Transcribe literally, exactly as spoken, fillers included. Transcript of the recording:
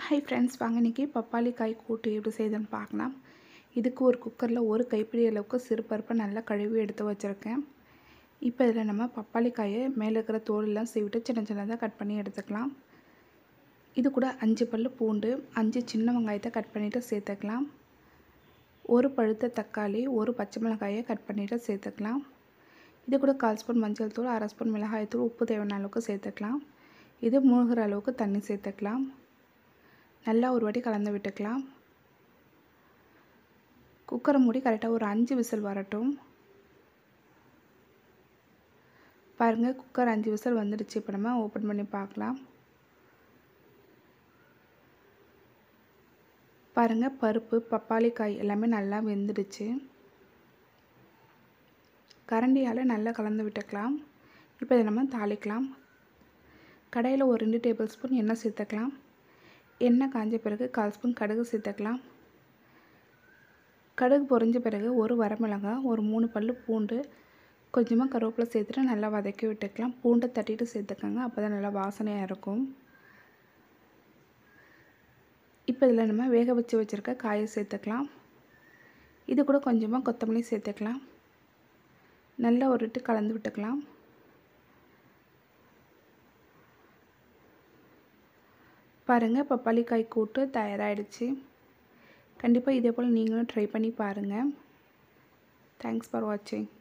Hi friends, வாங்க இன்றைக்கி பப்பாளி காய் கூட்டு எப்படி செய்யுதுன்னு பார்க்கலாம். இதுக்கு ஒரு குக்கரில் ஒரு கைப்பிடி அளவுக்கு சிறுபருப்பை நல்லா கழுவி எடுத்து வச்சுருக்கேன். இப்போ இதில் நம்ம பப்பாளி காயை மேலே இருக்கிற தோலெல்லாம் சீவிட்டு சின்ன சின்னதாக கட் பண்ணி எடுத்துக்கலாம். இது கூட அஞ்சு பல் பூண்டு, அஞ்சு சின்ன வெங்காயத்தை கட் பண்ணிவிட்டு சேர்த்துக்கலாம். ஒரு பழுத்த தக்காளி, ஒரு பச்சை மிளகாயை கட் பண்ணிவிட்டு சேர்த்துக்கலாம். இது கூட கால் ஸ்பூன் மஞ்சள் தூள், அரை ஸ்பூன் மிளகாய் தூள், உப்பு தேவையான அளவுக்கு சேர்த்துக்கலாம். இது மூழ்கிற அளவுக்கு தண்ணி சேர்த்துக்கலாம். நல்லா ஒரு வாட்டி கலந்து விட்டுக்கலாம். குக்கரை மூடி கரெக்டாக ஒரு அஞ்சு விசில் வரட்டும். பாருங்கள், குக்கர் அஞ்சு விசில் வந்துடுச்சு. இப்போ நம்ம ஓப்பன் பண்ணி பார்க்கலாம். பாருங்கள், பருப்பு, பப்பாளி காய் எல்லாமே நல்லா வெந்துடுச்சு. கரண்டியால் நல்லா கலந்து விட்டுக்கலாம். இப்போ இதை நம்ம தாளிக்கலாம். கடாயில் ஒரு ரெண்டு டேபிள் ஸ்பூன் எண்ணெய் சேர்த்துக்கலாம். எண்ணெய் காஞ்ச பிறகு கால் ஸ்பூன் கடுகு சேர்த்துக்கலாம். கடுகு பொரிஞ்ச பிறகு ஒரு வரமிளகாய், ஒரு மூணு பல் பூண்டு, கொஞ்சமாக கருவேப்பிலை சேர்த்துட்டு நல்லா வதக்கி விட்டுக்கலாம். பூண்டை தட்டிட்டு சேர்த்துக்கோங்க, அப்போ தான் நல்லா வாசனையாக இருக்கும். இப்போ இதில் நம்ம வேக வச்சு வச்சுருக்க காயை சேர்த்துக்கலாம். இது கூட கொஞ்சமாக கொத்தமல்லி சேர்த்துக்கலாம். நல்லா ஒரு விட்டு கலந்து விட்டுக்கலாம். பாருங்கள், பப்பாளி காய் கூட்டு தயாராகிடுச்சு. கண்டிப்பாக இதே போல் நீங்களும் ட்ரை பண்ணி பாருங்கள். தேங்க்ஸ் ஃபார் வாட்சிங்.